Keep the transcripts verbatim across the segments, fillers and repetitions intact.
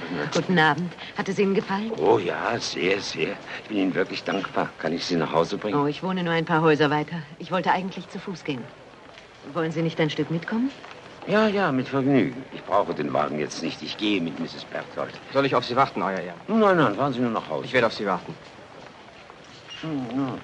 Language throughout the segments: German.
Guten Abend. Hat es Ihnen gefallen? Oh ja, sehr, sehr. Ich bin Ihnen wirklich dankbar. Kann ich Sie nach Hause bringen? Oh, ich wohne nur ein paar Häuser weiter. Ich wollte eigentlich zu Fuß gehen. Wollen Sie nicht ein Stück mitkommen? Ja, ja, mit Vergnügen. Ich brauche den Wagen jetzt nicht. Ich gehe mit Misses Berthold. Soll ich auf Sie warten, Euer Ehren? Nein, nein, fahren Sie nur nach Hause. Ich werde auf Sie warten. Hm, ja.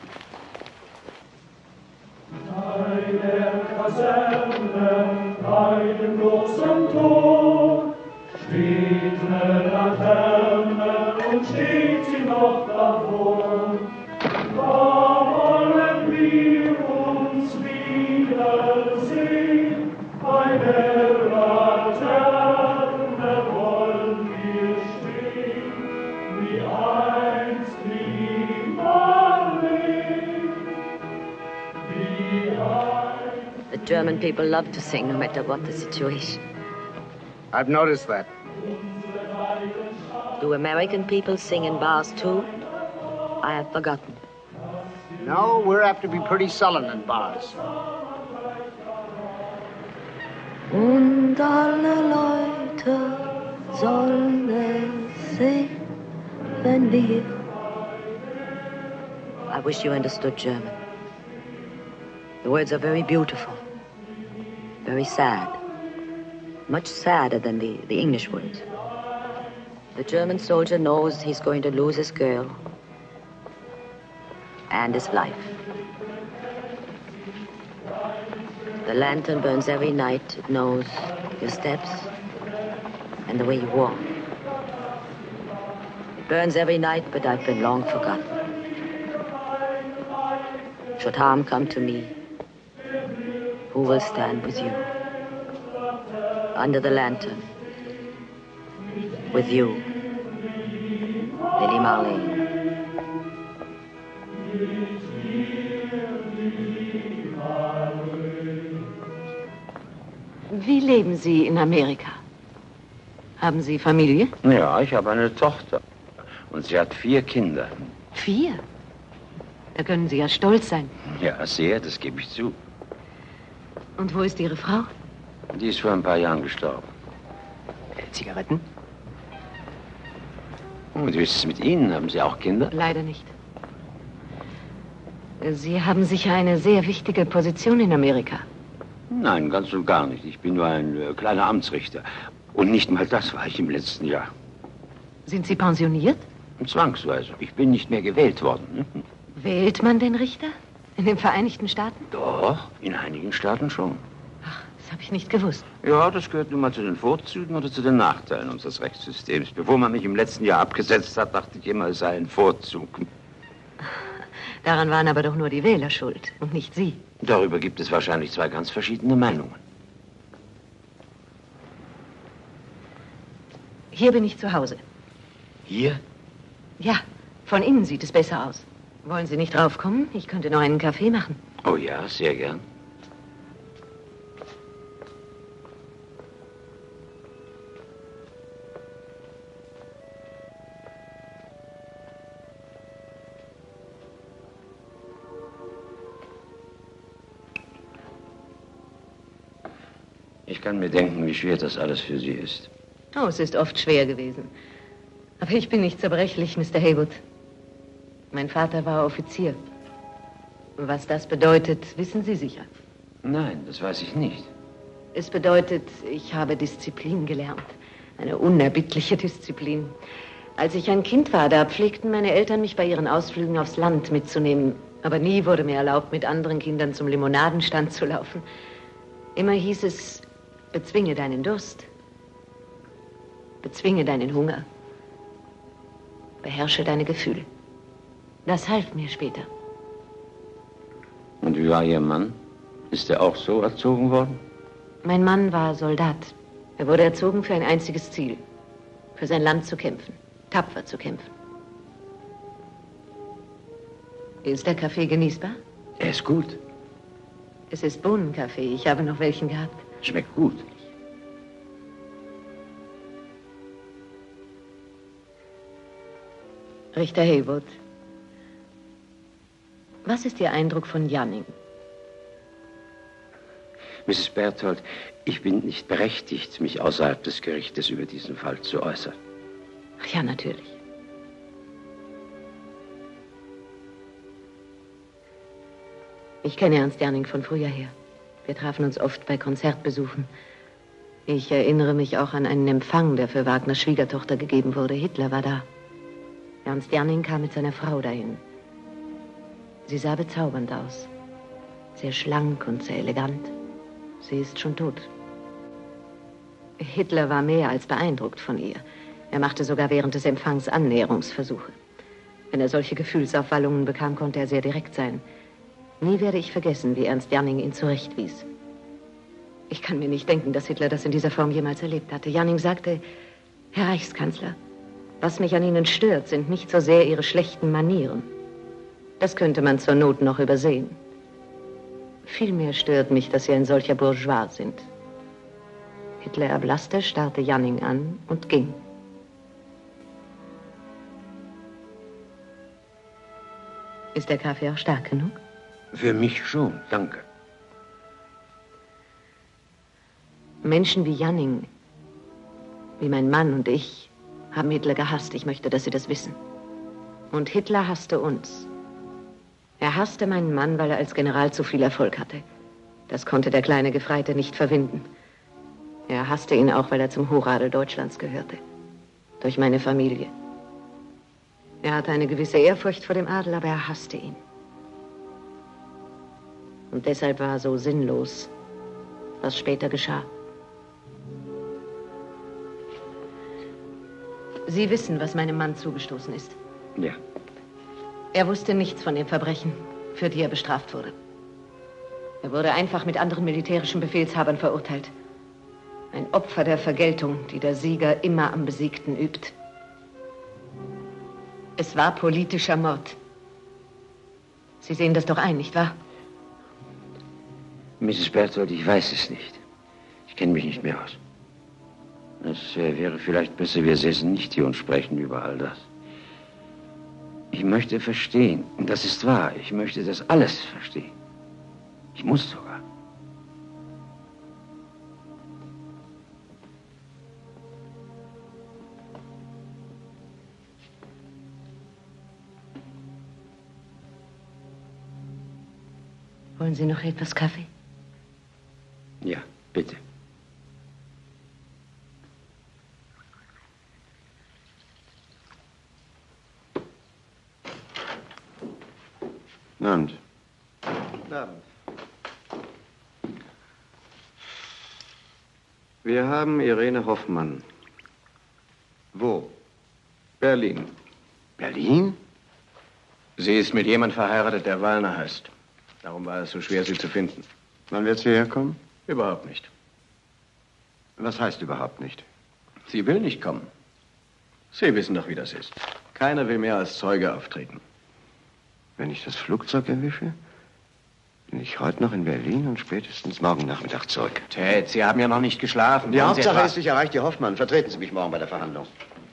Bei der Kaserne, bei dem großen Tor, steht eine Laterne und steht sie noch davor. Da wollen wir uns wiedersehen, bei der Laterne wollen wir stehen, wie einst wie Marleen, wie einst. The German people love to sing no matter what the situation. I've noticed that. Do American people sing in bars too? I have forgotten. No, we're apt to be pretty sullen in bars. Und alle Leute sollen es sehen, wenn wir. I wish you understood German. The words are very beautiful, very sad, much sadder than the, the English words. The German soldier knows he's going to lose his girl and his life. The lantern burns every night. It knows your steps and the way you walk. It burns every night, but I've been long forgotten. Should harm come to me, who will stand with you? Under the lantern, with you, Lily Marlene. Wie leben Sie in Amerika? Haben Sie Familie? Ja, ich habe eine Tochter. Und sie hat vier Kinder. Vier? Da können Sie ja stolz sein. Ja, sehr, das gebe ich zu. Und wo ist Ihre Frau? Die ist vor ein paar Jahren gestorben. Äh, Zigaretten? Und wie ist es mit Ihnen? Haben Sie auch Kinder? Leider nicht. Sie haben sicher eine sehr wichtige Position in Amerika. Nein, ganz und gar nicht. Ich bin nur ein äh, kleiner Amtsrichter. Und nicht mal das war ich im letzten Jahr. Sind Sie pensioniert? Zwangsweise. Ich bin nicht mehr gewählt worden. Hm? Wählt man den Richter? In den Vereinigten Staaten? Doch, in einigen Staaten schon. Ach, das habe ich nicht gewusst. Ja, das gehört nun mal zu den Vorzügen oder zu den Nachteilen unseres Rechtssystems. Bevor man mich im letzten Jahr abgesetzt hat, dachte ich immer, es sei ein Vorzug. Daran waren aber doch nur die Wähler schuld und nicht Sie. Darüber gibt es wahrscheinlich zwei ganz verschiedene Meinungen. Hier bin ich zu Hause. Hier? Ja, von innen sieht es besser aus. Wollen Sie nicht draufkommen? Ich könnte noch einen Kaffee machen. Oh ja, sehr gern. Ich kann mir denken, wie schwer das alles für Sie ist. Oh, es ist oft schwer gewesen. Aber ich bin nicht zerbrechlich, Mister Haywood. Mein Vater war Offizier. Was das bedeutet, wissen Sie sicher. Nein, das weiß ich nicht. Es bedeutet, ich habe Disziplin gelernt. Eine unerbittliche Disziplin. Als ich ein Kind war, da pflegten meine Eltern, mich bei ihren Ausflügen aufs Land mitzunehmen. Aber nie wurde mir erlaubt, mit anderen Kindern zum Limonadenstand zu laufen. Immer hieß es, bezwinge deinen Durst. Bezwinge deinen Hunger. Beherrsche deine Gefühle. Das half mir später. Und wie war Ihr Mann? Ist er auch so erzogen worden? Mein Mann war Soldat. Er wurde erzogen für ein einziges Ziel. Für sein Land zu kämpfen. Tapfer zu kämpfen. Ist der Kaffee genießbar? Er ist gut. Es ist Bohnenkaffee. Ich habe noch welchen gehabt. Schmeckt gut. Richter Haywood, was ist Ihr Eindruck von Janning? Misses Berthold, ich bin nicht berechtigt, mich außerhalb des Gerichtes über diesen Fall zu äußern. Ach ja, natürlich. Ich kenne Ernst Janning von früher her. Wir trafen uns oft bei Konzertbesuchen. Ich erinnere mich auch an einen Empfang, der für Wagners Schwiegertochter gegeben wurde. Hitler war da. Ernst Janning kam mit seiner Frau dahin. Sie sah bezaubernd aus. Sehr schlank und sehr elegant. Sie ist schon tot. Hitler war mehr als beeindruckt von ihr. Er machte sogar während des Empfangs Annäherungsversuche. Wenn er solche Gefühlsaufwallungen bekam, konnte er sehr direkt sein. Nie werde ich vergessen, wie Ernst Janning ihn zurechtwies. Ich kann mir nicht denken, dass Hitler das in dieser Form jemals erlebt hatte. Janning sagte, Herr Reichskanzler, was mich an Ihnen stört, sind nicht so sehr Ihre schlechten Manieren. Das könnte man zur Not noch übersehen. Vielmehr stört mich, dass Sie ein solcher Bourgeois sind. Hitler erblasste, starrte Janning an und ging. Ist der Kaffee auch stark genug? Für mich schon, danke. Menschen wie Janning, wie mein Mann und ich, haben Hitler gehasst. Ich möchte, dass Sie das wissen. Und Hitler hasste uns. Er hasste meinen Mann, weil er als General zu viel Erfolg hatte. Das konnte der kleine Gefreite nicht verwinden. Er hasste ihn auch, weil er zum Hochadel Deutschlands gehörte. Durch meine Familie. Er hatte eine gewisse Ehrfurcht vor dem Adel, aber er hasste ihn. Und deshalb war so sinnlos, was später geschah. Sie wissen, was meinem Mann zugestoßen ist. Ja. Er wusste nichts von den Verbrechen, für die er bestraft wurde. Er wurde einfach mit anderen militärischen Befehlshabern verurteilt. Ein Opfer der Vergeltung, die der Sieger immer am Besiegten übt. Es war politischer Mord. Sie sehen das doch ein, nicht wahr? Misses Berthold, ich weiß es nicht. Ich kenne mich nicht mehr aus. Es äh, wäre vielleicht besser, wir säßen nicht hier und sprechen über all das. Ich möchte verstehen, und das ist wahr, ich möchte das alles verstehen. Ich muss sogar. Wollen Sie noch etwas Kaffee? Ja, bitte. Guten Abend. Guten Abend. Wir haben Irene Hoffmann. Wo? Berlin. Berlin? Sie ist mit jemand verheiratet, der Wallner heißt. Darum war es so schwer, sie zu finden. Wann wird sie herkommen? Überhaupt nicht. Was heißt überhaupt nicht? Sie will nicht kommen. Sie wissen doch, wie das ist. Keiner will mehr als Zeuge auftreten. Wenn ich das Flugzeug erwische, bin ich heute noch in Berlin und spätestens morgen Nachmittag zurück. Ted, Sie haben ja noch nicht geschlafen. Die Wollen Hauptsache Sie ist, ich erreiche die Hoffmann. Vertreten Sie mich morgen bei der Verhandlung.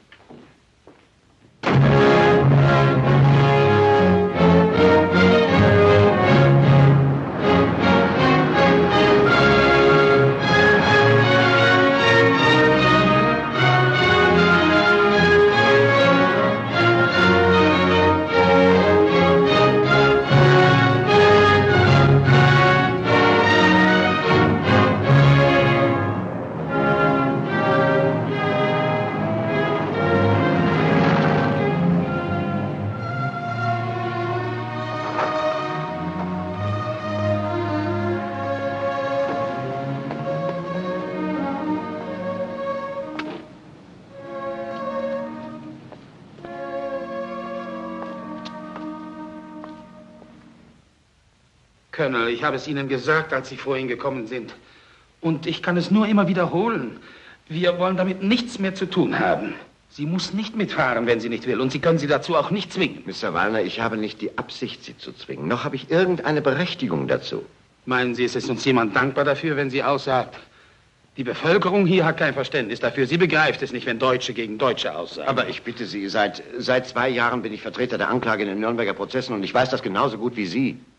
Colonel, ich habe es Ihnen gesagt, als Sie vorhin gekommen sind. Und ich kann es nur immer wiederholen. Wir wollen damit nichts mehr zu tun haben. Sie muss nicht mitfahren, wenn sie nicht will. Und Sie können sie dazu auch nicht zwingen. Mister Wallner, ich habe nicht die Absicht, Sie zu zwingen. Noch habe ich irgendeine Berechtigung dazu. Meinen Sie, es ist uns jemand dankbar dafür, wenn sie aussagt? Die Bevölkerung hier hat kein Verständnis dafür. Sie begreift es nicht, wenn Deutsche gegen Deutsche aussagen. Aber ich bitte Sie, seit, seit zwei Jahren bin ich Vertreter der Anklage in den Nürnberger Prozessen und ich weiß das genauso gut wie Sie.